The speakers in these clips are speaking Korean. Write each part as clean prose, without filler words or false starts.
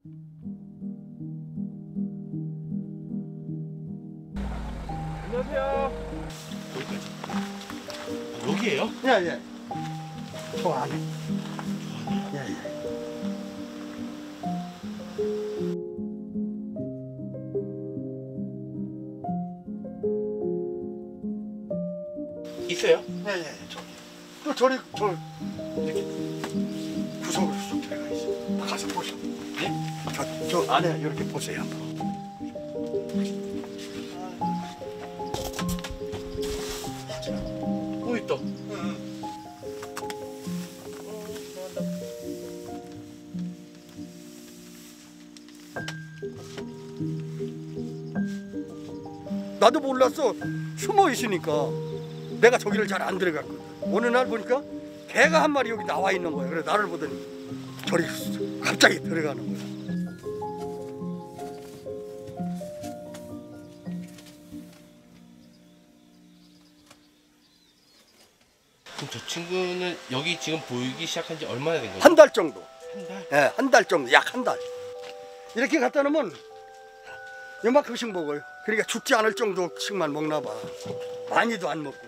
안녕하세요. 여기까지. 여기에요? 예. 저 안에. 예. 있어요? 예. 저기. 저 이렇게 구석으로 쑥 들어가 있어요. 가서 보셔. 네? 저 안에 이렇게 보세요 한번. 또 있다. 나도 몰랐어. 숨어 있으니까 내가 저기를 잘 안 들어갔거든. 어느 날 보니까 개가 한 마리 여기 나와 있는 거야. 그래서 나를 보더니 저리 갑자기 들어가는 거야. 그럼 저 친구는 여기 지금 보이기 시작한 지 얼마나 된 거죠? 한 달 정도. 한 달? 예, 한 달 정도. 약 한 달. 이렇게 갖다 놓으면 요만큼씩 먹어요. 그러니까 죽지 않을 정도씩만 먹나 봐. 많이도 안 먹고.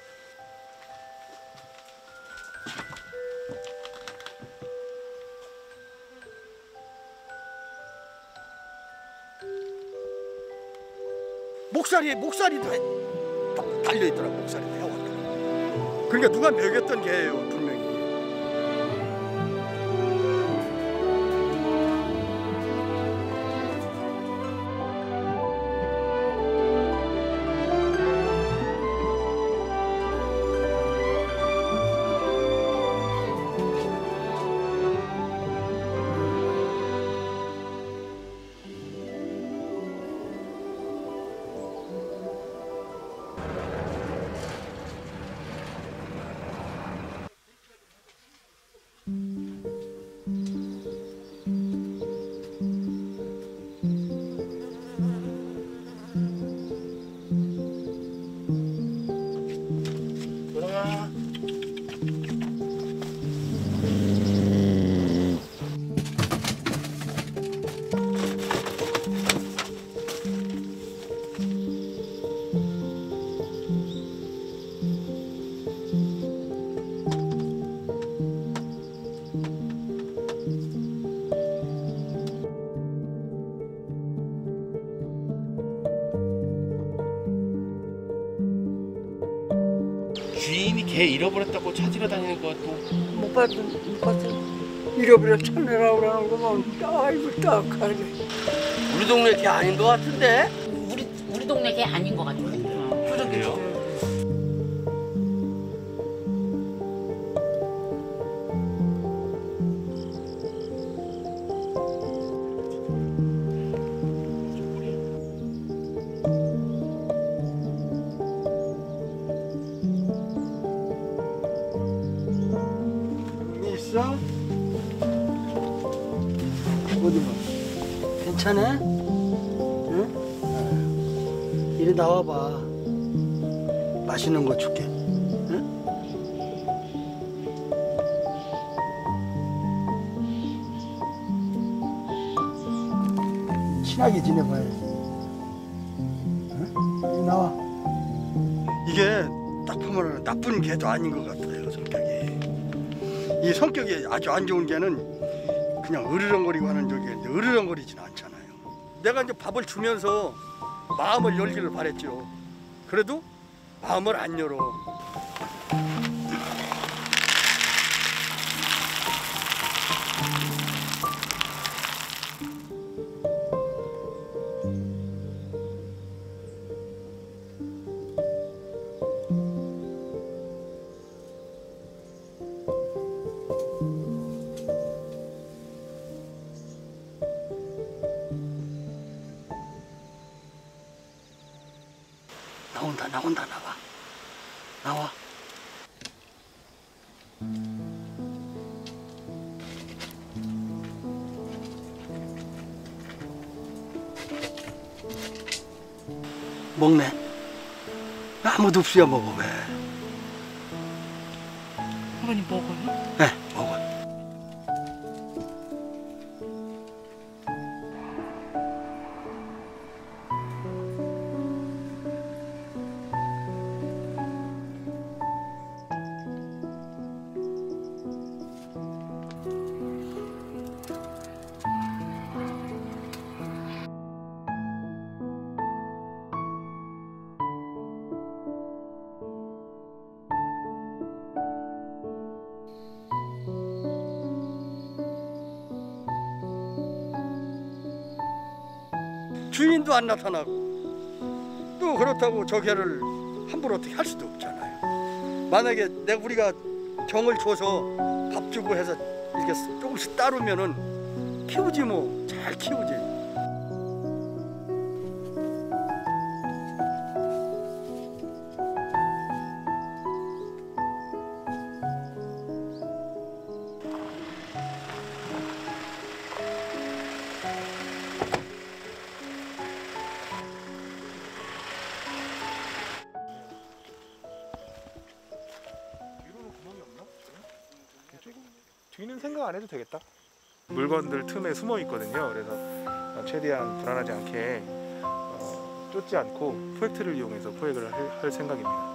목살이도 달려있더라고. 목살이 태워있더라고. 그러니까 누가 먹였던 개예요 분명히. 주인이 개 잃어버렸다고 찾으러 다니는 것도 못 봤어. 잃어버려 찾느라고 그러는 거면 아이고 딱하게. 우리 동네 개 아닌 것 같은데? 우리 동네 개 아닌 것 같아요. 그래요? 있어? 어디 봐. 괜찮아? 응? 이리 나와봐. 맛있는 거 줄게. 응? 친하게 지내봐야지. 응? 이리 나와. 이게 딱 보면 나쁜 개도 아닌 것 같아요, 성격이. 이 성격이 아주 안 좋은 개는 그냥 으르렁거리고 하는 적인데 으르렁거리진 않잖아요. 내가 이제 밥을 주면서 마음을 열기를 바랬죠. 그래도 마음을 안 열어. 나온다 나와. 먹네. 아무도 없어야 먹어. 왜? 어머니 먹어요? 네, 먹어. 주인도 안 나타나고 또 그렇다고 저 개를 함부로 어떻게 할 수도 없잖아요. 만약에 우리가 정을 줘서 밥 주고 해서 이렇게 조금씩 따르면은 키우지 뭐 잘 키우지. 뒤는 생각 안 해도 되겠다. 물건들 틈에 숨어 있거든요. 그래서 최대한 불안하지 않게 쫓지 않고 포획트를 이용해서 포획을 할 생각입니다.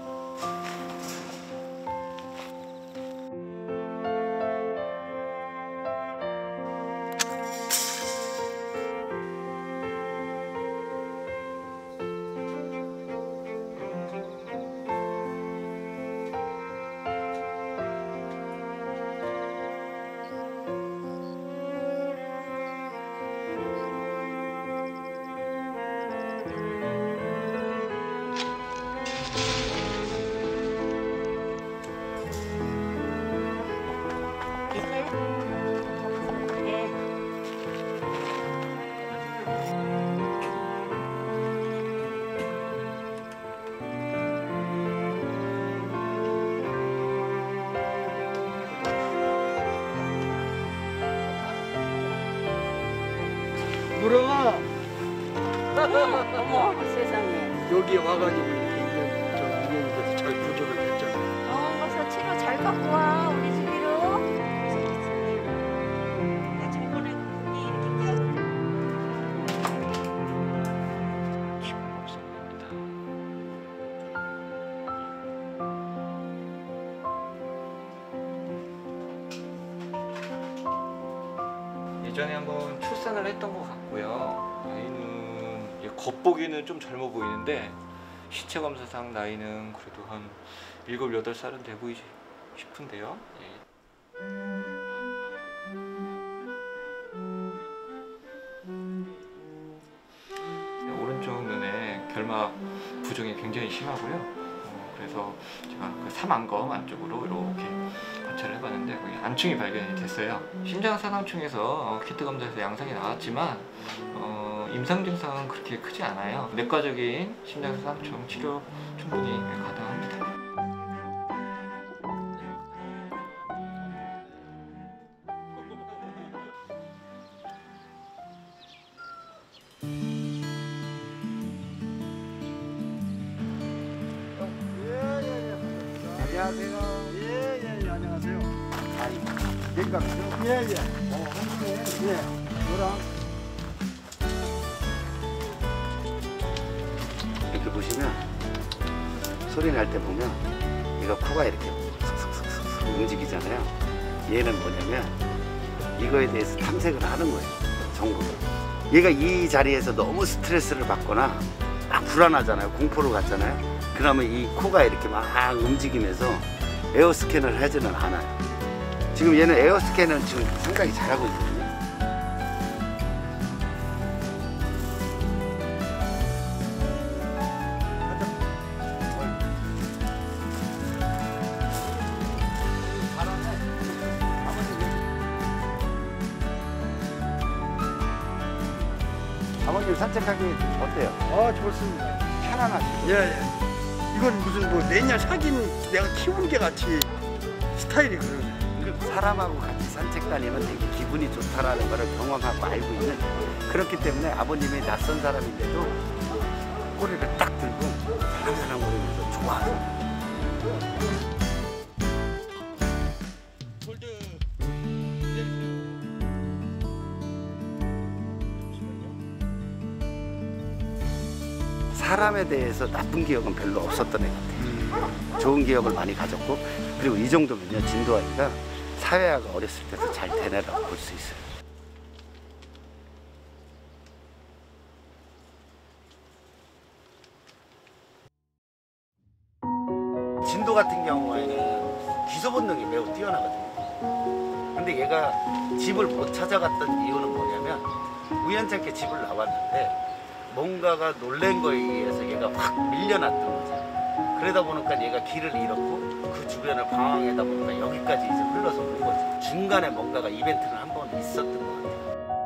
물어봐. 어머 세상에. 여기에 와가지고 이렇게 인연이 돼서 잘 구조를 했잖아. 가서 치료 잘 갖고 와 우리 집으로. 예전에 한번 출산을 했던 것 같고요. 나이는 겉보기는 좀 젊어 보이는데 시체 검사상 나이는 그래도 한 7, 8살은 돼 보이지 싶은데요. 예. 오른쪽 눈에 결막 부종이 굉장히 심하고요. 그래서 제가 그 사망검 안쪽으로 이렇게 관찰을 해봤는데 거기 안충이 발견이 됐어요. 심장사상충에서 키트 검사에서 양상이 나왔지만 임상 증상은 그렇게 크지 않아요. 내과적인 심장사상충 치료 충분히 가능합니다. 안녕하세요. 예, 안녕하세요. 예. 예. 너랑 이렇게 보시면 소리 날 때 보면 얘가 코가 이렇게 슥슥슥슥 움직이잖아요. 얘는 뭐냐면 이거에 대해서 탐색을 하는 거예요. 정보를. 얘가 이 자리에서 너무 스트레스를 받거나 막 불안하잖아요. 공포로 갔잖아요. 그러면 이 코가 이렇게 막 움직이면서 에어 스캔을 하지는 않아요. 지금 얘는 에어 스캔을 지금 상당히 잘하고 있거든요. 아버님 산책하기 어때요? 좋습니다. 편안하시죠? 예. 이건 무슨 뭐 내년 사귄 내가 키운 게 같이 스타일이 그러네. 사람하고 같이 산책 다니면 되게 기분이 좋다라는 거를 경험하고 알고 있는, 그렇기 때문에 아버님이 낯선 사람인데도 꼬리를 딱 들고 사랑사랑거리면서 좋아하세요. 사람에 대해서 나쁜 기억은 별로 없었던 애 같아요. 좋은 기억을 많이 가졌고, 그리고 이 정도면요, 진도아이가 사회화가 어렸을 때도 잘 되뇌라고 볼 수 있어요. 진도 같은 경우에는 기소 본능이 매우 뛰어나거든요. 근데 얘가 집을 못 찾아갔던 이유는 뭐냐면 우연찮게 집을 나왔는데 뭔가가 놀란 거에 의해서 얘가 확 밀려났던 거죠. 그러다 보니까 얘가 길을 잃었고 그 주변을 방황하다 보니까 여기까지 이제 흘러서 온 거죠. 중간에 뭔가가 이벤트는 한 번 있었던 것 같아요.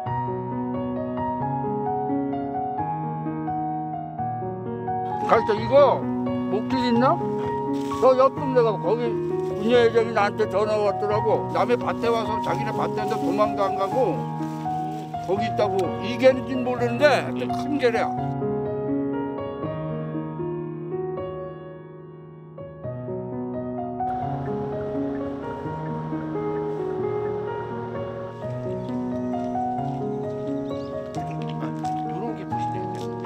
갈때 이거 목줄 있나? 저 옆 동네가 거기 분녀회장이 나한테 전화 왔더라고. 남의 밭에 와서 자기네 밭에서 도망도 안 가고 거기 있다고. 이 개인지는 모르는데 하여튼 큰 개래야. 이런 게 보시네요.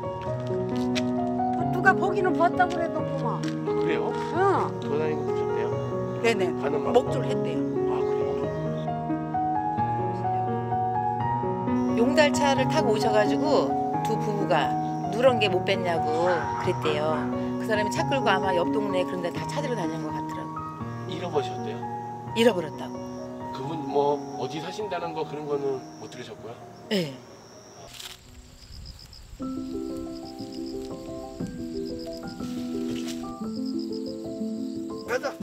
이런데. 누가 보기는 봤다고 그랬더구만. 아, 그래요? 응. 돌아다니는 거 보셨대요? 네네. 가는 거. 목줄 했대요. 아, 그래요? 용달차를 타고 오셔가지고 두 부부가 누런 게 못 뺐냐고 그랬대요. 그 사람이 차 끌고 아마 옆 동네 그런 데 다 찾으러 다니는 것 같더라고. 잃어버셨대요? 잃어버렸다고. 그분 뭐 어디 사신다는 거 그런 거는 못 들으셨고요? 네. 가자.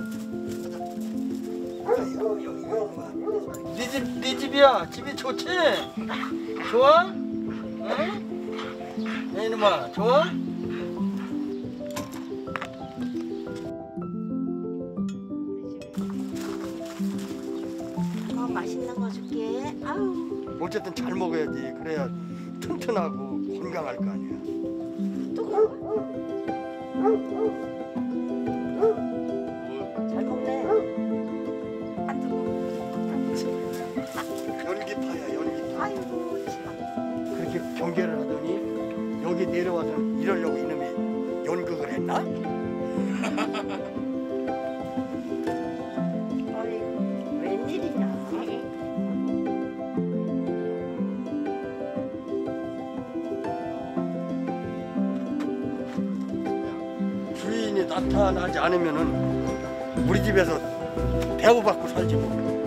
네 집이야. 집이 좋지? 좋아? 응? 야, 이놈아, 좋아? 맛있는 거 줄게. 아유. 어쨌든 잘 먹어야지. 그래야 튼튼하고 건강할 거 아니야. 잘 먹네. 연기파야, 연기파. 아이고 참. 그렇게 경계를 하더니 여기 내려와서 이러려고 이놈이 연극을 했나? 아이고 웬일이냐. 주인이 나타나지 않으면은 우리 집에서 대우받고 살지 뭐.